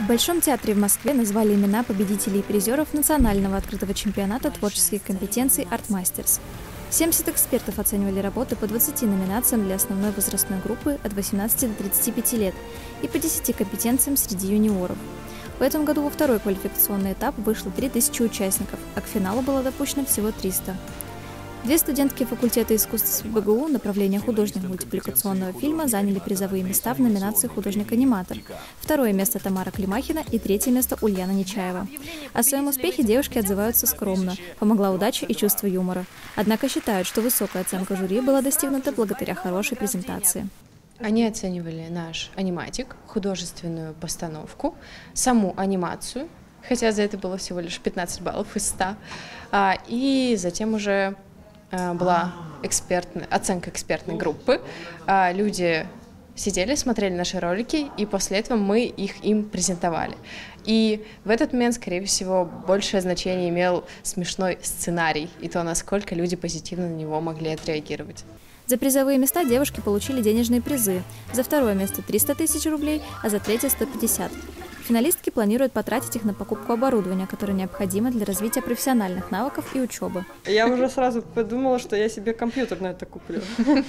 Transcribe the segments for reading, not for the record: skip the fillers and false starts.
В Большом театре в Москве назвали имена победителей и призеров национального открытого чемпионата творческих компетенций «Артмастерс». 70 экспертов оценивали работы по 20 номинациям для основной возрастной группы от 18 до 35 лет и по 10 компетенциям среди юниоров. В этом году во второй квалификационный этап вышло 3000 участников, а к финалу было допущено всего 300. Две студентки факультета искусств СПбГУ направления художник-мультипликационного фильма заняли призовые места в номинации «Художник-аниматор». Второе место Тамара Климахина и третье место Ульяна Нечаева. О своем успехе девушки отзываются скромно, помогла удача и чувство юмора. Однако считают, что высокая оценка жюри была достигнута благодаря хорошей презентации. Они оценивали наш аниматик, художественную постановку, саму анимацию, хотя за это было всего лишь 15 баллов из 100, и затем уже была оценка экспертной группы. Люди сидели, смотрели наши ролики, и после этого мы их им презентовали. И в этот момент, скорее всего, большее значение имел смешной сценарий и то, насколько люди позитивно на него могли отреагировать. За призовые места девушки получили денежные призы. За второе место 300 тысяч рублей, а за третье 150. Финалистки планируют потратить их на покупку оборудования, которое необходимо для развития профессиональных навыков и учебы. Я уже сразу подумала, что я себе компьютер на это куплю.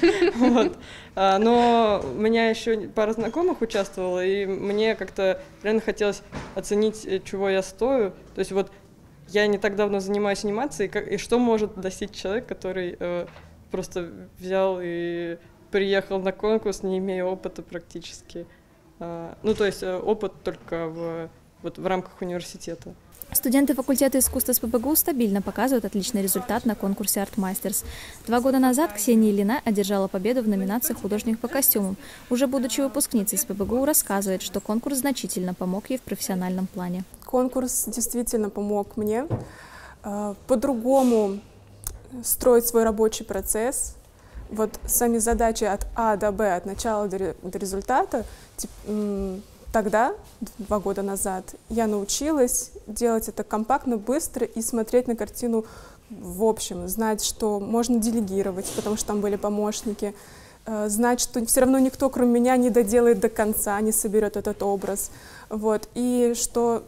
Но у меня еще пара знакомых участвовала, и мне как-то реально хотелось оценить, чего я стою. То есть вот я не так давно занимаюсь анимацией, и что может достичь человек, который просто взял и приехал на конкурс, не имея опыта практически. Ну, то есть опыт только в рамках университета. Студенты факультета искусств СПбГУ стабильно показывают отличный результат на конкурсе «Артмастерс». 2 года назад Ксения Ильина одержала победу в номинации «Художник по костюмам». Уже будучи выпускницей СПбГУ, рассказывает, что конкурс значительно помог ей в профессиональном плане. Конкурс действительно помог мне по-другому строить свой рабочий процесс. Вот сами задачи от А до Б, от начала до результата, тогда, 2 года назад, я научилась делать это компактно, быстро и смотреть на картину в общем, знать, что можно делегировать, потому что там были помощники, знать, что все равно никто, кроме меня, не доделает до конца, не соберет этот образ. Вот. И что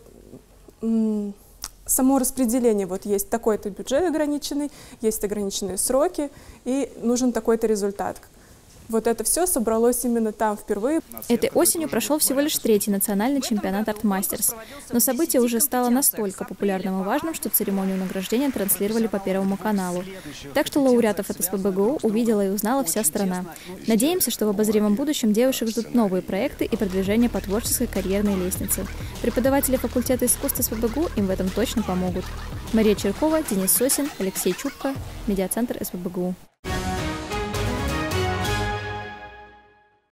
само распределение, вот есть такой-то бюджет ограниченный, есть ограниченные сроки, и нужен такой-то результат. Вот это все собралось именно там впервые. Этой осенью прошел всего лишь 3-й национальный чемпионат «Артмастерс». Но событие уже стало настолько популярным и важным, что церемонию награждения транслировали по Первому каналу. Так что лауреатов от СПбГУ увидела и узнала вся страна. Надеемся, что в обозримом будущем девушек ждут новые проекты и продвижение по творческой карьерной лестнице. Преподаватели факультета искусств СПбГУ им в этом точно помогут. Мария Черкова, Денис Сосин, Алексей Чубко, медиацентр СПбГУ.